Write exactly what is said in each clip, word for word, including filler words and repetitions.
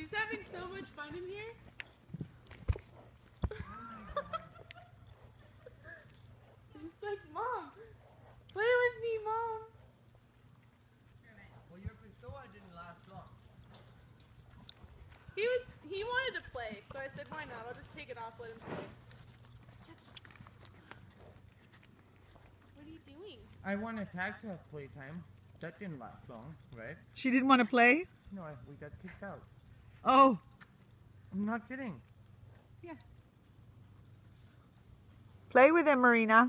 He's having so much fun in here. He's like, Mom, play with me, Mom. Well, your pistol didn't last long. He was, he wanted to play, so I said, why not? I'll just take it off, let him play. What are you doing? I want to tag to have playtime. That didn't last long, right? She didn't want to play? No, I, we got kicked out. Oh. I'm not kidding. Yeah. Play with him, Marina.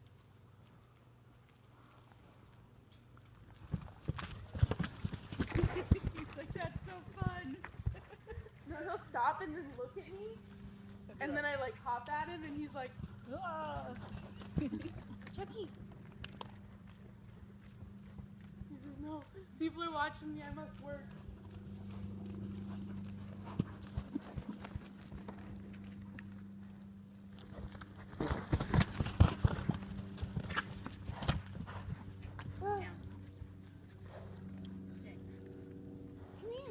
He's like, that's so fun. No, he'll stop and then look at me. And then I like hop at him and he's like, ah. Chucky. He says, no, people are watching me, I must work. Ah. Come here.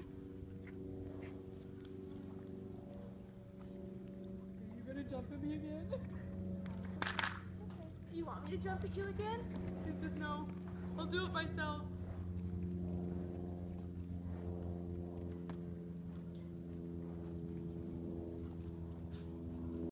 Are you gonna jump at me again? Do you want me to jump at you again? He says, no, I'll do it myself.